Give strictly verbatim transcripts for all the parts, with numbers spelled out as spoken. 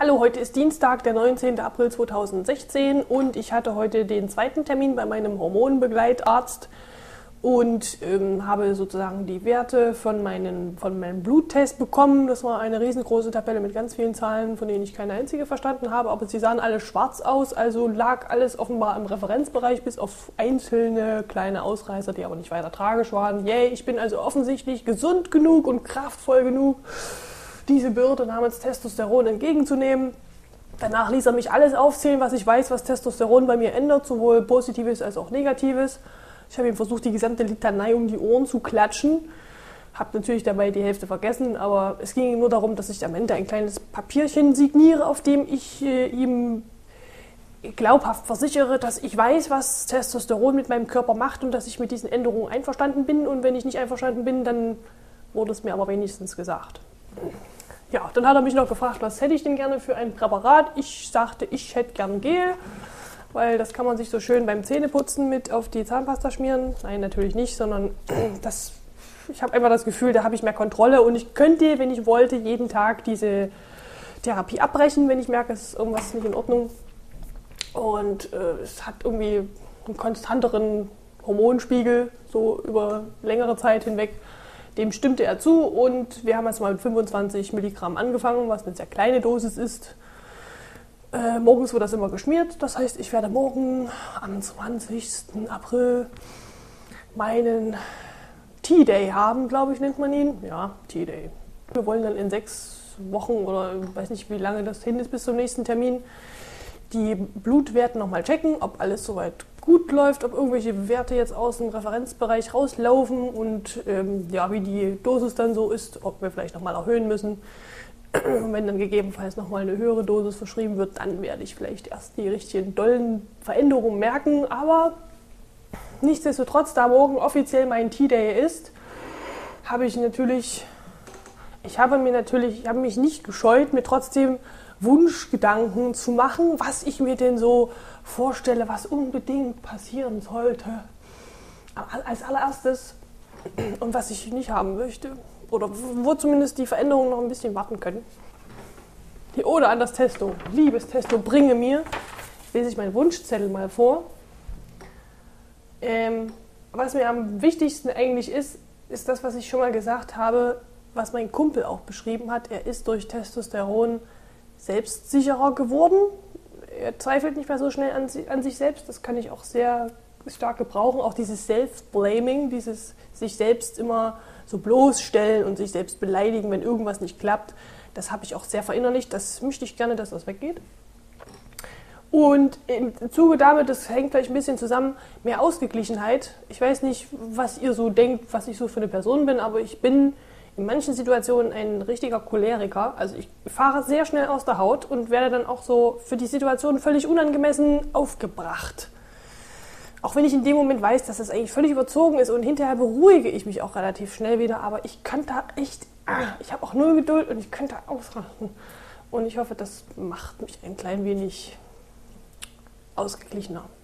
Hallo, heute ist Dienstag, der neunzehnte April zweitausendsechzehn und ich hatte heute den zweiten Termin bei meinem Hormonbegleitarzt und ähm, habe sozusagen die Werte von, meinen, von meinem Bluttest bekommen. Das war eine riesengroße Tabelle mit ganz vielen Zahlen, von denen ich keine einzige verstanden habe, aber sie sahen alle schwarz aus, also lag alles offenbar im Referenzbereich, bis auf einzelne kleine Ausreißer, die aber nicht weiter tragisch waren. Yay, ich bin also offensichtlich gesund genug und kraftvoll genug, diese Bürde namens Testosteron entgegenzunehmen. Danach ließ er mich alles aufzählen, was ich weiß, was Testosteron bei mir ändert, sowohl Positives als auch Negatives. Ich habe ihm versucht, die gesamte Litanei um die Ohren zu klatschen. Habe natürlich dabei die Hälfte vergessen, aber es ging nur darum, dass ich am Ende ein kleines Papierchen signiere, auf dem ich äh, ihm glaubhaft versichere, dass ich weiß, was Testosteron mit meinem Körper macht und dass ich mit diesen Änderungen einverstanden bin. Und wenn ich nicht einverstanden bin, dann wurde es mir aber wenigstens gesagt. Ja, dann hat er mich noch gefragt, was hätte ich denn gerne für ein Präparat. Ich sagte, ich hätte gern Gel, weil das kann man sich so schön beim Zähneputzen mit auf die Zahnpasta schmieren. Nein, natürlich nicht, sondern das, ich habe einfach das Gefühl, da habe ich mehr Kontrolle und ich könnte, wenn ich wollte, jeden Tag diese Therapie abbrechen, wenn ich merke, es ist irgendwas nicht in Ordnung. Und äh, es hat irgendwie einen konstanteren Hormonspiegel, so über längere Zeit hinweg. Dem stimmte er zu und wir haben erst mal mit fünfundzwanzig Milligramm angefangen, was eine sehr kleine Dosis ist. Äh, morgens wird das immer geschmiert, das heißt, ich werde morgen am zwanzigsten April meinen T-Day haben, glaube ich, nennt man ihn. Ja, T-Day. Wir wollen dann in sechs Wochen oder ich weiß nicht, wie lange das hin ist bis zum nächsten Termin, die Blutwerte nochmal checken, ob alles soweit gut läuft, ob irgendwelche Werte jetzt aus dem Referenzbereich rauslaufen und ähm, ja, wie die Dosis dann so ist, ob wir vielleicht nochmal erhöhen müssen. Und wenn dann gegebenenfalls nochmal eine höhere Dosis verschrieben wird, dann werde ich vielleicht erst die richtigen dollen Veränderungen merken. Aber nichtsdestotrotz, da morgen offiziell mein T-Day ist, habe ich natürlich, ich habe mir natürlich, ich habe mich nicht gescheut, mir trotzdem Wunschgedanken zu machen, was ich mir denn so vorstelle, was unbedingt passieren sollte. Als allererstes und was ich nicht haben möchte. Oder wo zumindest die Veränderungen noch ein bisschen warten können. Die Ode an das Testo. Liebes Testo, bringe mir. Ich lese ich meinen Wunschzettel mal vor. Ähm, was mir am wichtigsten eigentlich ist, ist das, was ich schon mal gesagt habe, was mein Kumpel auch beschrieben hat. Er ist durch Testosteron selbstsicherer geworden. Er zweifelt nicht mehr so schnell an, an sich selbst. Das kann ich auch sehr stark gebrauchen. Auch dieses Self-Blaming, dieses sich selbst immer so bloßstellen und sich selbst beleidigen, wenn irgendwas nicht klappt, das habe ich auch sehr verinnerlicht. Das möchte ich gerne, dass das weggeht. Und im Zuge damit, das hängt vielleicht ein bisschen zusammen, mehr Ausgeglichenheit. Ich weiß nicht, was ihr so denkt, was ich so für eine Person bin, aber ich bin in manchen Situationen ein richtiger Choleriker. Also ich fahre sehr schnell aus der Haut und werde dann auch so für die Situation völlig unangemessen aufgebracht. Auch wenn ich in dem Moment weiß, dass das eigentlich völlig überzogen ist und hinterher beruhige ich mich auch relativ schnell wieder. Aber ich könnte echt, ich habe auch null Geduld und ich könnte ausrasten. Und ich hoffe, das macht mich ein klein wenig ausgeglichener.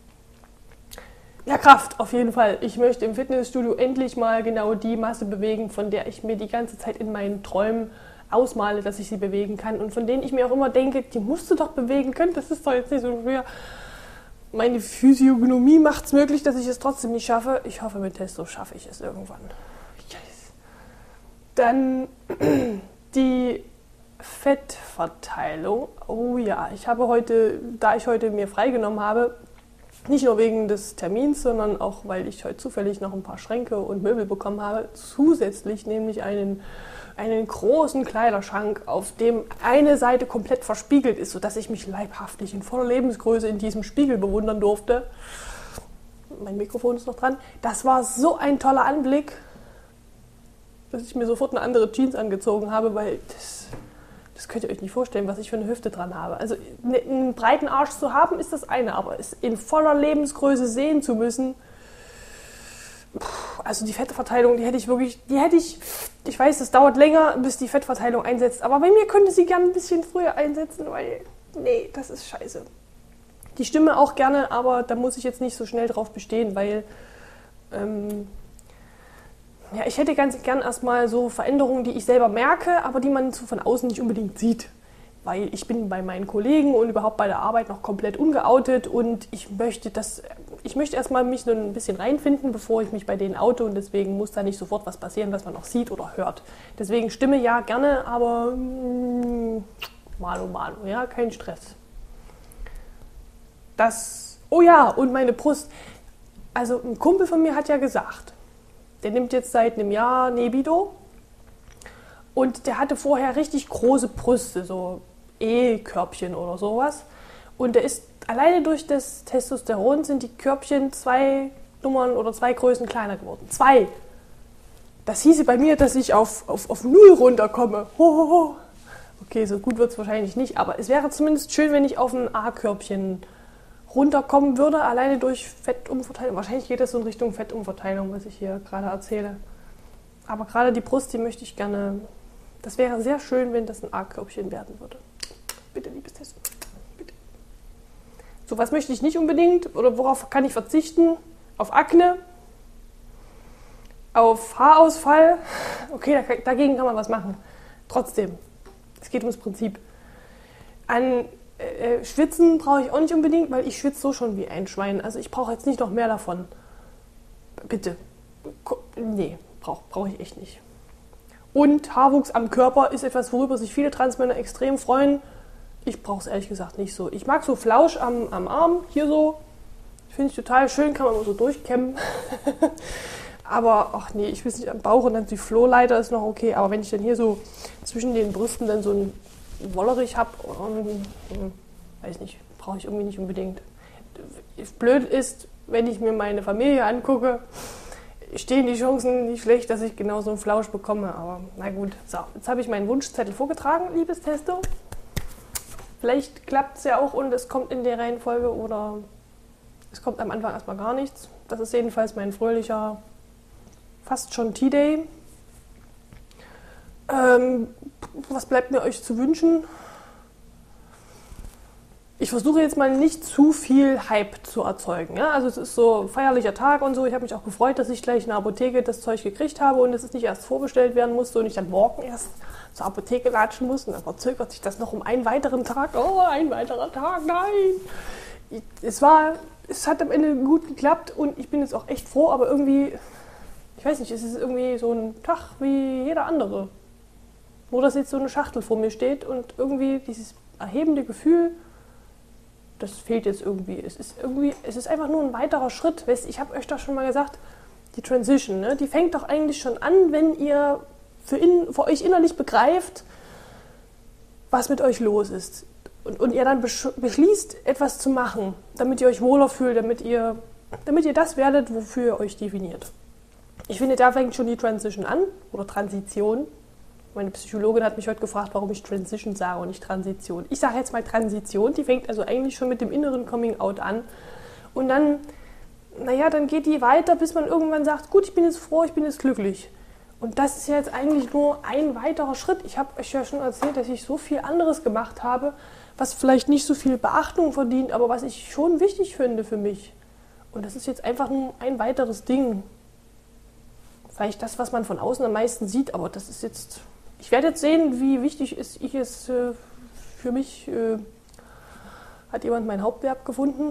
Ja, Kraft, auf jeden Fall. Ich möchte im Fitnessstudio endlich mal genau die Masse bewegen, von der ich mir die ganze Zeit in meinen Träumen ausmale, dass ich sie bewegen kann. Und von denen ich mir auch immer denke, die musst du doch bewegen können, das ist doch jetzt nicht so schwer. Meine Physiognomie macht es möglich, dass ich es trotzdem nicht schaffe. Ich hoffe, mit Testo schaffe ich es irgendwann. Yes. Dann die Fettverteilung. Oh ja, ich habe heute, da ich heute mir freigenommen habe, nicht nur wegen des Termins, sondern auch, weil ich heute zufällig noch ein paar Schränke und Möbel bekommen habe, zusätzlich nämlich einen, einen großen Kleiderschrank, auf dem eine Seite komplett verspiegelt ist, sodass ich mich leibhaftig in voller Lebensgröße in diesem Spiegel bewundern durfte. Mein Mikrofon ist noch dran. Das war so ein toller Anblick, dass ich mir sofort eine andere Jeans angezogen habe, weil das... Das könnt ihr euch nicht vorstellen, was ich für eine Hüfte dran habe. Also einen breiten Arsch zu haben, ist das eine, aber es in voller Lebensgröße sehen zu müssen, also die Fettverteilung, die hätte ich wirklich, die hätte ich, ich weiß, es dauert länger, bis die Fettverteilung einsetzt, aber bei mir könnte sie gerne ein bisschen früher einsetzen, weil, nee, das ist scheiße. Die Stimme auch gerne, aber da muss ich jetzt nicht so schnell drauf bestehen, weil ähm, Ja, ich hätte ganz gern erstmal so Veränderungen, die ich selber merke, aber die man so von außen nicht unbedingt sieht. weil ich bin bei meinen Kollegen und überhaupt bei der Arbeit noch komplett ungeoutet und ich möchte das, ich möchte erstmal mich nur ein bisschen reinfinden, bevor ich mich bei denen oute und deswegen muss da nicht sofort was passieren, was man noch sieht oder hört. Deswegen Stimme ja gerne, aber mm, malo malo, ja, kein Stress. Das, oh ja, und meine Brust. Also ein Kumpel von mir hat ja gesagt, der nimmt jetzt seit einem Jahr Nebido und der hatte vorher richtig große Brüste, so E-Körbchen oder sowas. Und der ist alleine durch das Testosteron sind die Körbchen zwei Nummern oder zwei Größen kleiner geworden. Zwei. Das hieße bei mir, dass ich auf, auf, auf Null runterkomme. Hohoho. Okay, so gut wird es wahrscheinlich nicht, aber es wäre zumindest schön, wenn ich auf ein A-Körbchen runterkommen würde, alleine durch Fettumverteilung. Wahrscheinlich geht das so in Richtung Fettumverteilung, was ich hier gerade erzähle. Aber gerade die Brust, die möchte ich gerne, das wäre sehr schön, wenn das ein A-Körbchen werden würde. Bitte, liebes Testo, bitte. So was möchte ich nicht unbedingt, oder worauf kann ich verzichten? Auf Akne, auf Haarausfall. Okay, dagegen kann man was machen. Trotzdem, es geht ums Prinzip. An Äh, schwitzen brauche ich auch nicht unbedingt, weil ich schwitze so schon wie ein Schwein. Also ich brauche jetzt nicht noch mehr davon. Bitte. Nee, brauche brauch ich echt nicht. Und Haarwuchs am Körper ist etwas, worüber sich viele Transmänner extrem freuen. Ich brauche es ehrlich gesagt nicht so. Ich mag so Flausch am, am Arm, hier so. Finde ich total schön, kann man nur so durchkämmen. Aber, ach nee, ich weiß nicht, am Bauch und dann die Flohleiter ist noch okay. Aber wenn ich dann hier so zwischen den Brüsten dann so ein Wollerich habe, weiß nicht, brauche ich irgendwie nicht unbedingt. Blöd ist, wenn ich mir meine Familie angucke, stehen die Chancen nicht schlecht, dass ich genau so einen Flausch bekomme. Aber na gut, so, jetzt habe ich meinen Wunschzettel vorgetragen, liebes Testo. Vielleicht klappt es ja auch und es kommt in der Reihenfolge oder es kommt am Anfang erstmal gar nichts. Das ist jedenfalls mein fröhlicher, fast schon Tea-Day. Ähm, was bleibt mir euch zu wünschen? Ich versuche jetzt mal nicht zu viel Hype zu erzeugen. Ja? Also es ist so ein feierlicher Tag und so. Ich habe mich auch gefreut, dass ich gleich in der Apotheke das Zeug gekriegt habe und dass es nicht erst vorbestellt werden musste und ich dann morgen erst zur Apotheke latschen muss. Und dann verzögert sich das noch um einen weiteren Tag. Oh, ein weiterer Tag, nein! Es war, es hat am Ende gut geklappt und ich bin jetzt auch echt froh, aber irgendwie, ich weiß nicht, es ist irgendwie so ein Tag wie jeder andere. Nur, dass jetzt so eine Schachtel vor mir steht und irgendwie dieses erhebende Gefühl, das fehlt jetzt irgendwie. Es ist irgendwie, es ist einfach nur ein weiterer Schritt. Weißt, ich habe euch doch schon mal gesagt, die Transition, ne, die fängt doch eigentlich schon an, wenn ihr für, in, für euch innerlich begreift, was mit euch los ist. Und, und ihr dann beschließt, etwas zu machen, damit ihr euch wohler fühlt, damit ihr, damit ihr das werdet, wofür ihr euch definiert. Ich finde, da fängt schon die Transition an, oder Transition. Meine Psychologin hat mich heute gefragt, warum ich Transition sage und nicht Transition. Ich sage jetzt mal Transition, die fängt also eigentlich schon mit dem inneren Coming-out an. Und dann, naja, dann geht die weiter, bis man irgendwann sagt, gut, ich bin jetzt froh, ich bin jetzt glücklich. Und das ist ja jetzt eigentlich nur ein weiterer Schritt. Ich habe euch ja schon erzählt, dass ich so viel anderes gemacht habe, was vielleicht nicht so viel Beachtung verdient, aber was ich schon wichtig finde für mich. Und das ist jetzt einfach nur ein weiteres Ding. Vielleicht das, was man von außen am meisten sieht, aber das ist jetzt... Ich werde jetzt sehen, wie wichtig ist ich es äh, für mich. Äh, hat jemand mein Hauptverb gefunden?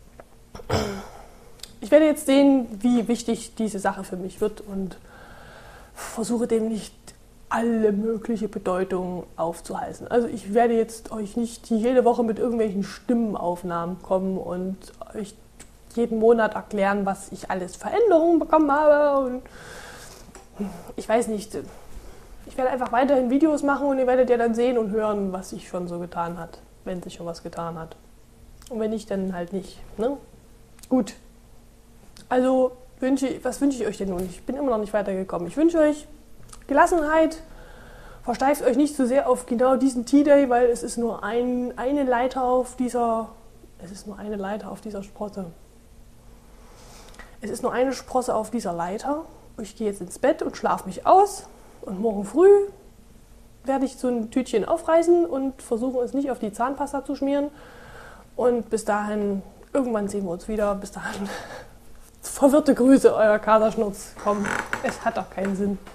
Ich werde jetzt sehen, wie wichtig diese Sache für mich wird und versuche dem nicht alle mögliche Bedeutung aufzuhalsen. Also ich werde jetzt euch nicht jede Woche mit irgendwelchen Stimmenaufnahmen kommen und euch jeden Monat erklären, was ich alles Veränderungen bekommen habe. Und ich weiß nicht... Ich werde einfach weiterhin Videos machen und ihr werdet ja dann sehen und hören, was sich schon so getan hat, wenn sich schon was getan hat. Und wenn nicht, dann halt nicht. Ne? Gut. Also, wünsche, was wünsche ich euch denn nun? Ich bin immer noch nicht weitergekommen. Ich wünsche euch Gelassenheit. Versteift euch nicht zu sehr auf genau diesen Tea-Day, weil es ist nur ein, eine Leiter auf dieser... Es ist nur eine Leiter auf dieser Sprosse. Es ist nur eine Sprosse auf dieser Leiter. Ich gehe jetzt ins Bett und schlafe mich aus. Und morgen früh werde ich so ein Tütchen aufreißen und versuche es nicht auf die Zahnpasta zu schmieren. Und bis dahin, irgendwann sehen wir uns wieder. Bis dahin, verwirrte Grüße, euer Katerschnurz. Komm, es hat doch keinen Sinn.